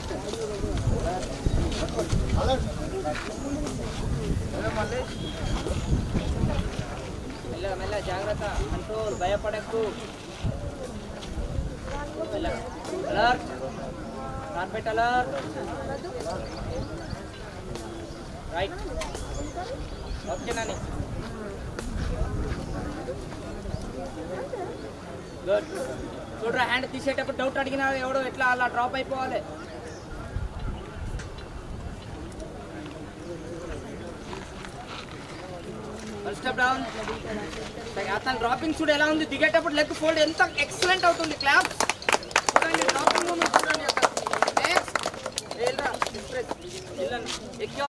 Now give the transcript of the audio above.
మెల్ల మెల్ల జాగ్రత్త కంట్రోల్ భయపడకు alert carpet alert right okay Nani good చూడరా హ్యాండ్ తీసేటప్పుడు డౌట్ అడిగినా ఎవడో ఎట్లా అలా డ్రాప్ అయిపోవాలి స్టెప్ డౌన్ అతను డ్రాపింగ్ చూడు ఎలా ఉంది దిగేటప్పుడు లెగ్ ఫోల్డ్ ఎంత ఎక్సలెంట్ అవుతుంది క్లాప్ చూడండి డ్రాపింగ్ మూమెంట్ చూడండి అక్కడ నెక్స్ట్